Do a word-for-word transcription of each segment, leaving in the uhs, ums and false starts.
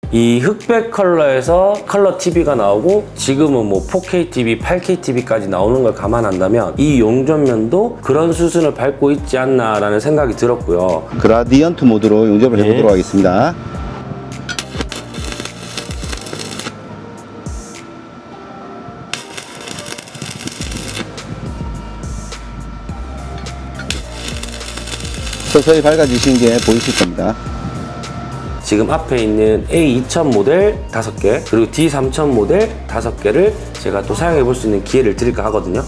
이 흑백 컬러에서 컬러 티비가 나오고 지금은 뭐 포케이 티비, 팔 케이 티비까지 나오는 걸 감안한다면 이 용접면도 그런 수준을 밟고 있지 않나라는 생각이 들었고요. 그라디언트 모드로 용접을 해보도록 네. 하겠습니다. 서서히 밝아지신 게 보이실 겁니다. 지금 앞에 있는 에이 이천 모델 다섯 개 그리고 디 삼천 모델 다섯 개를 제가 또 사용해 볼 수 있는 기회를 드릴까 하거든요.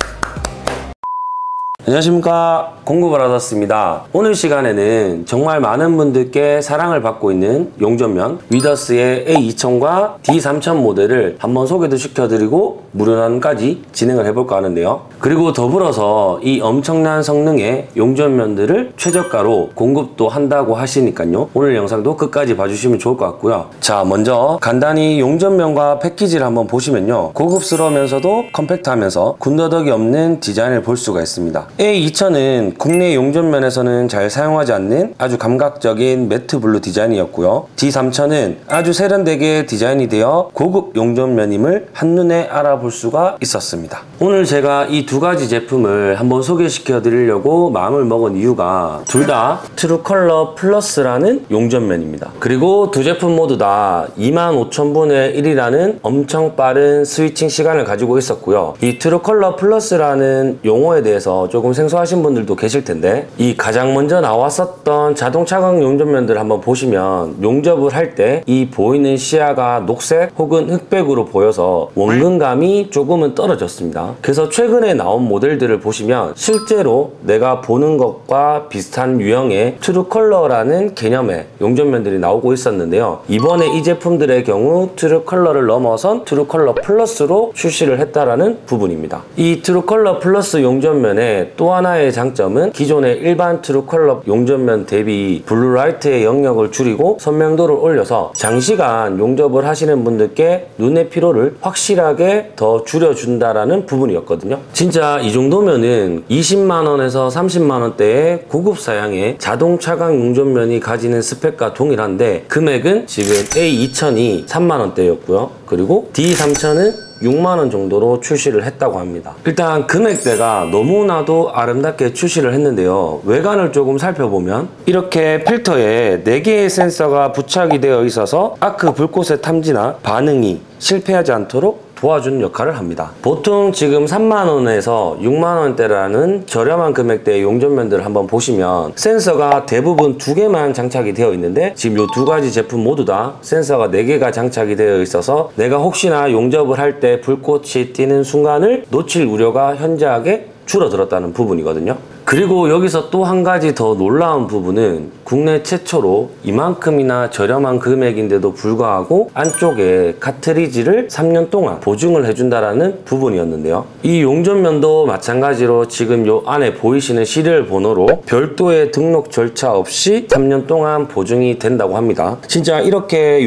안녕하십니까, 공구브라더스입니다. 오늘 시간에는 정말 많은 분들께 사랑을 받고 있는 용접면 위더스의 에이 이천과 디 삼천 모델을 한번 소개도 시켜드리고 무료난까지 진행을 해볼까 하는데요. 그리고 더불어서 이 엄청난 성능의 용접면들을 최저가로 공급도 한다고 하시니까요, 오늘 영상도 끝까지 봐주시면 좋을 것 같고요. 자, 먼저 간단히 용접면과 패키지를 한번 보시면요, 고급스러우면서도 컴팩트하면서 군더더기 없는 디자인을 볼 수가 있습니다. 에이 이천은 국내 용접면에서는 잘 사용하지 않는 아주 감각적인 매트 블루 디자인이었고요. 디 삼천은 아주 세련되게 디자인이 되어 고급 용접면임을 한눈에 알아볼 수가 있었습니다. 오늘 제가 이 두 가지 제품을 한번 소개시켜 드리려고 마음을 먹은 이유가 둘 다 트루컬러 플러스라는 용접면입니다. 그리고 두 제품 모두 다 이만 오천 분의 일이라는 엄청 빠른 스위칭 시간을 가지고 있었고요. 이 트루컬러 플러스라는 용어에 대해서 조금 생소하신 분들도 계실 텐데, 이 가장 먼저 나왔었던 자동 차광 용접면들 한번 보시면 용접을 할 때 이 보이는 시야가 녹색 혹은 흑백으로 보여서 원근감이 조금은 떨어졌습니다. 그래서 최근에 나온 모델들을 보시면 실제로 내가 보는 것과 비슷한 유형의 트루컬러라는 개념의 용접면들이 나오고 있었는데요. 이번에 이 제품들의 경우 트루컬러를 넘어선 트루컬러 플러스로 출시를 했다라는 부분입니다. 이 트루컬러 플러스 용접면의 또 하나의 장점은 기존의 일반 트루컬러 용접면 대비 블루라이트의 영역을 줄이고 선명도를 올려서 장시간 용접을 하시는 분들께 눈의 피로를 확실하게 더 줄여준다라는 부분이었거든요. 진짜 이 정도면은 이십만 원에서 삼십만 원대의 고급 사양의 자동 차광 용접면이 가지는 스펙과 동일한데, 금액은 지금 에이 이천이 삼만 원대였고요. 그리고 디 삼천은 육만 원 정도로 출시를 했다고 합니다. 일단 금액대가 너무나도 아름답게 출시를 했는데요. 외관을 조금 살펴보면 이렇게 필터에 네 개의 센서가 부착이 되어 있어서 아크 불꽃의 탐지나 반응이 실패하지 않도록 도와주는 역할을 합니다. 보통 지금 삼만 원에서 육만 원대라는 저렴한 금액대의 용접면들을 한번 보시면 센서가 대부분 두 개만 장착이 되어 있는데, 지금 이 두 가지 제품 모두 다 센서가 네 개가 장착이 되어 있어서 내가 혹시나 용접을 할 때 불꽃이 띄는 순간을 놓칠 우려가 현저하게 줄어들었다는 부분이거든요. 그리고 여기서 또 한 가지 더 놀라운 부분은 국내 최초로 이만큼이나 저렴한 금액인데도 불구하고 안쪽에 카트리지를 삼 년 동안 보증을 해준다라는 부분이었는데요. 이 용접면도 마찬가지로 지금 요 안에 보이시는 시리얼 번호로 별도의 등록 절차 없이 삼 년 동안 보증이 된다고 합니다. 진짜 이렇게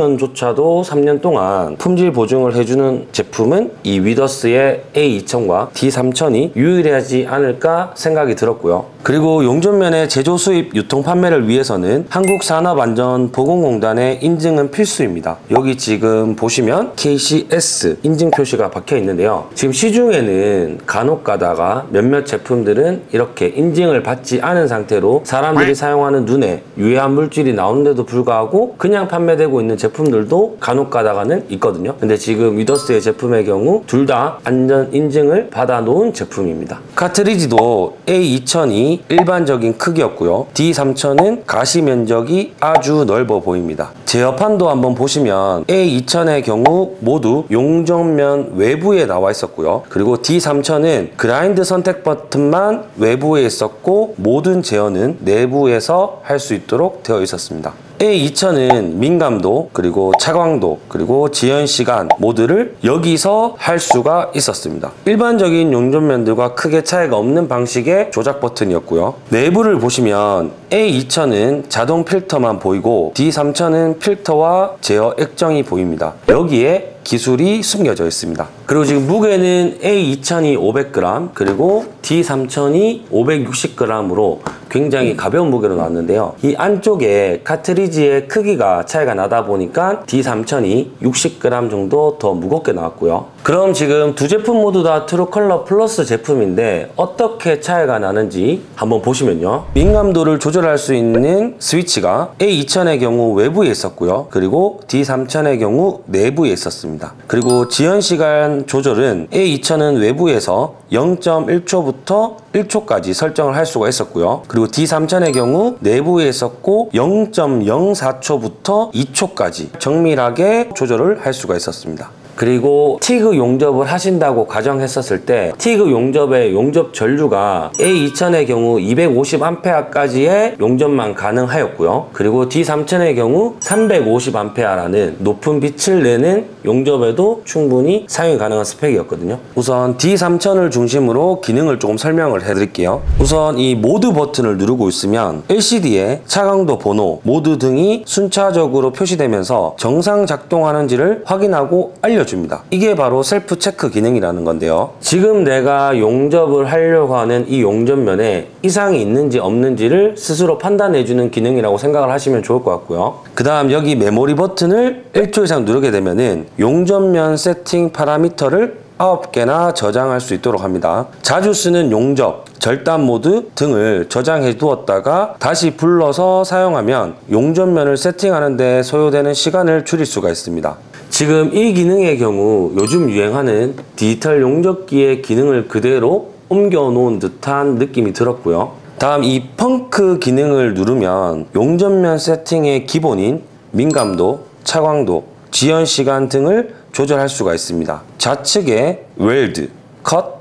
용접면조차도 삼 년 동안 품질 보증을 해주는 제품은 이 위더스의 에이 이천과 디 삼천이 유일하지 않을까 생각이 들었고요. 그리고 용접면의 제조, 수입, 유통, 판매를 위해서는 한국산업안전보건공단의 인증은 필수입니다. 여기 지금 보시면 케이 씨 에스 인증 표시가 박혀 있는데요. 지금 시중에는 간혹 가다가 몇몇 제품들은 이렇게 인증을 받지 않은 상태로 사람들이 사용하는 눈에 유해한 물질이 나오는데도 불구하고 그냥 판매되고 있는 제품들도 간혹 가다가는 있거든요. 근데 지금 위더스의 제품의 경우 둘 다 안전 인증을 받아 놓은 제품입니다. 카트리지도 에이 이천이 일반적인 크기였고요. 디 삼천은 가시 면적이 아주 넓어 보입니다. 제어판도 한번 보시면 에이 이천의 경우 모두 용접면 외부에 나와 있었고요. 그리고 디 삼천은 그라인드 선택 버튼만 외부에 있었고 모든 제어는 내부에서 할 수 있도록 되어 있었습니다. 에이 이천은 민감도, 그리고 차광도, 그리고 지연시간 모드를 여기서 할 수가 있었습니다. 일반적인 용접면들과 크게 차이가 없는 방식의 조작 버튼이었고요. 내부를 보시면 에이 이천은 자동 필터만 보이고 디 삼천은 필터와 제어 액정이 보입니다. 여기에 기술이 숨겨져 있습니다. 그리고 지금 무게는 에이 이천이 오백 그램 그리고 디 삼천이 오백육십 그램으로 굉장히 가벼운 무게로 나왔는데요. 이 안쪽에 카트리지의 크기가 차이가 나다 보니까 디 삼천이 육십 그램 정도 더 무겁게 나왔고요. 그럼 지금 두 제품 모두 다 트루컬러 플러스 제품인데 어떻게 차이가 나는지 한번 보시면요. 민감도를 조절할 수 있는 스위치가 에이 이천의 경우 외부에 있었고요. 그리고 디 삼천의 경우 내부에 있었습니다. 그리고 지연시간 조절은 에이 이천은 외부에서 영 점 일 초부터 일 초까지 설정을 할 수가 있었고요. 그리고 디 삼천의 경우 내부에 있었고 영 점 영사 초부터 이 초까지 정밀하게 조절을 할 수가 있었습니다. 그리고 티그 용접을 하신다고 가정했었을 때 티그 용접의 용접 전류가 에이 이천의 경우 이백오십 암페어까지의 용접만 가능하였고요. 그리고 디 삼천의 경우 삼백오십 암페어라는 높은 빛을 내는 용접에도 충분히 사용이 가능한 스펙이었거든요. 우선 디 삼천을 중심으로 기능을 조금 설명을 해드릴게요. 우선 이 모드 버튼을 누르고 있으면 엘시디에 차강도 번호, 모드 등이 순차적으로 표시되면서 정상 작동하는지를 확인하고 알려 줍니다. 이게 바로 셀프 체크 기능이라는 건데요. 지금 내가 용접을 하려고 하는 이 용접면에 이상이 있는지 없는지를 스스로 판단해주는 기능이라고 생각을 하시면 좋을 것 같고요. 그 다음 여기 메모리 버튼을 일 초 이상 누르게 되면은 용접면 세팅 파라미터를 아홉 개나 저장할 수 있도록 합니다. 자주 쓰는 용접, 절단 모드 등을 저장해 두었다가 다시 불러서 사용하면 용접면을 세팅하는 데 소요되는 시간을 줄일 수가 있습니다. 지금 이 기능의 경우 요즘 유행하는 디지털 용접기의 기능을 그대로 옮겨 놓은 듯한 느낌이 들었고요. 다음 이 펑크 기능을 누르면 용접면 세팅의 기본인 민감도, 차광도, 지연 시간 등을 조절할 수가 있습니다. 좌측에 웰드, 컷,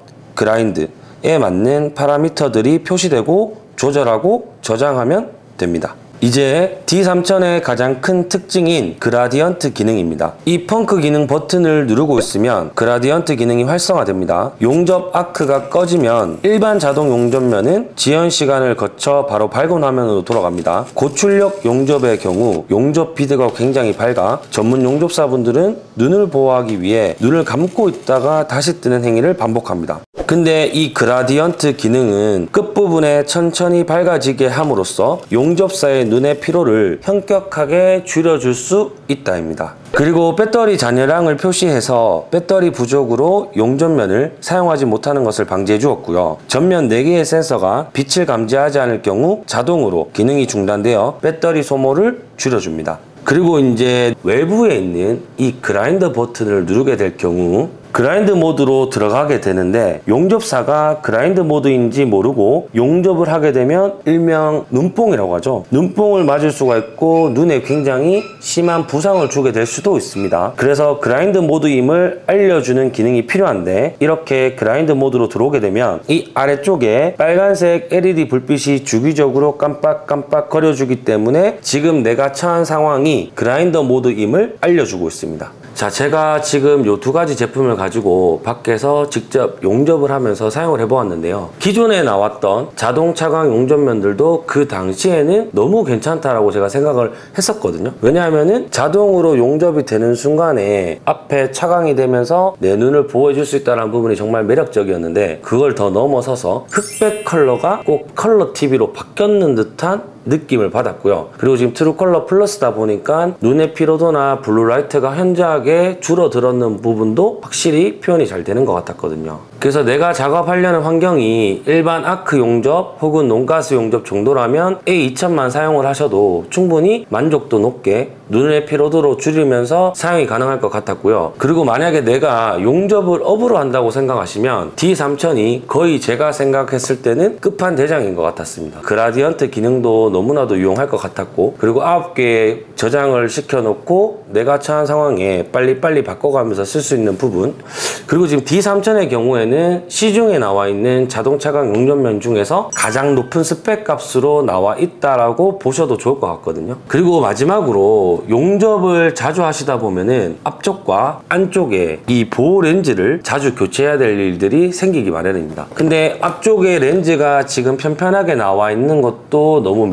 그라인드에 맞는 파라미터들이 표시되고 조절하고 저장하면 됩니다. 이제 디 삼천의 가장 큰 특징인 그라디언트 기능입니다. 이 펑크 기능 버튼을 누르고 있으면 그라디언트 기능이 활성화됩니다. 용접 아크가 꺼지면 일반 자동 용접면은 지연 시간을 거쳐 바로 밝은 화면으로 돌아갑니다. 고출력 용접의 경우 용접 비드가 굉장히 밝아 전문 용접사분들은 눈을 보호하기 위해 눈을 감고 있다가 다시 뜨는 행위를 반복합니다. 근데 이 그라디언트 기능은 끝부분에 천천히 밝아지게 함으로써 용접사의 눈의 피로를 현격하게 줄여줄 수 있다입니다. 그리고 배터리 잔여량을 표시해서 배터리 부족으로 용접면을 사용하지 못하는 것을 방지해 주었고요. 전면 네 개의 센서가 빛을 감지하지 않을 경우 자동으로 기능이 중단되어 배터리 소모를 줄여줍니다. 그리고 이제 외부에 있는 이 그라인더 버튼을 누르게 될 경우 그라인드 모드로 들어가게 되는데 용접사가 그라인드 모드인지 모르고 용접을 하게 되면 일명 눈뽕이라고 하죠. 눈뽕을 맞을 수가 있고 눈에 굉장히 심한 부상을 주게 될 수도 있습니다. 그래서 그라인드 모드임을 알려주는 기능이 필요한데 이렇게 그라인드 모드로 들어오게 되면 이 아래쪽에 빨간색 엘이디 불빛이 주기적으로 깜빡깜빡 거려주기 때문에 지금 내가 처한 상황이 그라인더 모드임을 알려주고 있습니다. 자, 제가 지금 이 두 가지 제품을 가지고 밖에서 직접 용접을 하면서 사용을 해보았는데요. 기존에 나왔던 자동 차광 용접면들도 그 당시에는 너무 괜찮다라고 제가 생각을 했었거든요. 왜냐하면은 자동으로 용접이 되는 순간에 앞에 차광이 되면서 내 눈을 보호해줄 수 있다는 부분이 정말 매력적이었는데 그걸 더 넘어서서 흑백 컬러가 꼭 컬러 티비로 바뀌었는 듯한 느낌을 받았고요. 그리고 지금 트루컬러 플러스다 보니까 눈의 피로도나 블루라이트가 현저하게 줄어들었는 부분도 확실히 표현이 잘 되는 것 같았거든요. 그래서 내가 작업하려는 환경이 일반 아크 용접 혹은 논가스 용접 정도라면 에이 이천만 사용을 하셔도 충분히 만족도 높게 눈의 피로도로 줄이면서 사용이 가능할 것 같았고요. 그리고 만약에 내가 용접을 업으로 한다고 생각하시면 디 삼천이 거의 제가 생각했을 때는 끝판대장인 것 같았습니다. 그라디언트 기능도 너무나도 유용할 것 같았고 그리고 아홉 개 저장을 시켜놓고 내가 처한 상황에 빨리빨리 바꿔가면서 쓸 수 있는 부분 그리고 지금 디 삼천의 경우에는 시중에 나와 있는 자동차광 용접면 중에서 가장 높은 스펙 값으로 나와 있다라고 보셔도 좋을 것 같거든요. 그리고 마지막으로 용접을 자주 하시다 보면은 앞쪽과 안쪽에 이 보호 렌즈를 자주 교체해야 될 일들이 생기기 마련입니다. 근데 앞쪽에 렌즈가 지금 편편하게 나와 있는 것도 너무 매력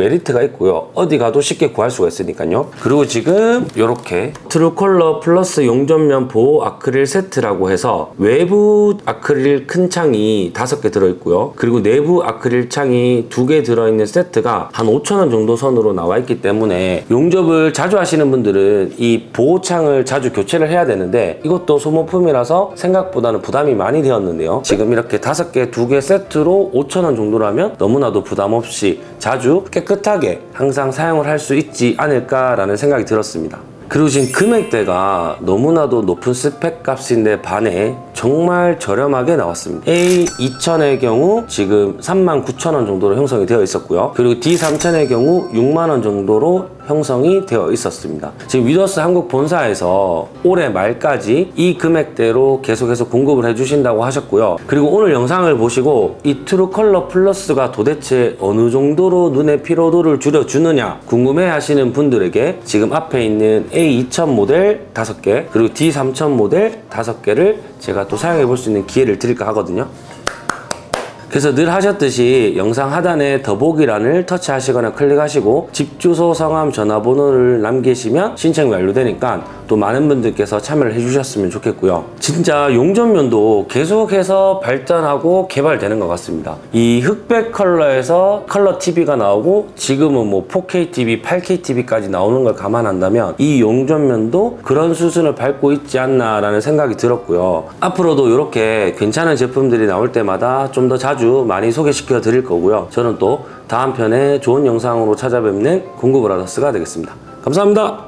메리트가 있고요. 어디 가도 쉽게 구할 수가 있으니까요. 그리고 지금 이렇게 트루컬러 플러스 용접면 보호 아크릴 세트라고 해서 외부 아크릴 큰 창이 다섯 개 들어있고요. 그리고 내부 아크릴 창이 두 개 들어있는 세트가 한 오천 원 정도 선으로 나와 있기 때문에 용접을 자주 하시는 분들은 이 보호창을 자주 교체를 해야 되는데 이것도 소모품이라서 생각보다는 부담이 많이 되었는데요. 지금 이렇게 다섯 개, 두 개 세트로 오천 원 정도라면 너무나도 부담 없이 자주 깨끗하게 항상 사용을 할 수 있지 않을까라는 생각이 들었습니다. 그리고 지금 금액대가 너무나도 높은 스펙 값인데 반해 정말 저렴하게 나왔습니다. 에이 이천의 경우 지금 삼만 구천 원 정도로 형성이 되어 있었고요. 그리고 디 삼천의 경우 육만 원 정도로 형성이 되어 있었습니다. 지금 위더스 한국 본사에서 올해 말까지 이 금액대로 계속해서 공급을 해주신다고 하셨고요. 그리고 오늘 영상을 보시고 이 트루컬러 플러스가 도대체 어느 정도로 눈의 피로도를 줄여주느냐 궁금해 하시는 분들에게 지금 앞에 있는 에이 이천 모델 다섯 개 그리고 디 삼천 모델 다섯 개를 제가 또 사용해 볼 수 있는 기회를 드릴까 하거든요. 그래서 늘 하셨듯이 영상 하단에 더보기란을 터치하시거나 클릭하시고 집 주소, 성함, 전화번호를 남기시면 신청이 완료되니까 또 많은 분들께서 참여를 해주셨으면 좋겠고요. 진짜 용접면도 계속해서 발전하고 개발되는 것 같습니다. 이 흑백 컬러에서 컬러 티비가 나오고 지금은 뭐 포케이 티비, 팔 케이 티비까지 나오는 걸 감안한다면 이 용접면도 그런 수준을 밟고 있지 않나라는 생각이 들었고요. 앞으로도 이렇게 괜찮은 제품들이 나올 때마다 좀 더 자주 많이 소개시켜 드릴 거고요. 저는 또 다음 편에 좋은 영상으로 찾아뵙는 공구브라더스가 되겠습니다. 감사합니다.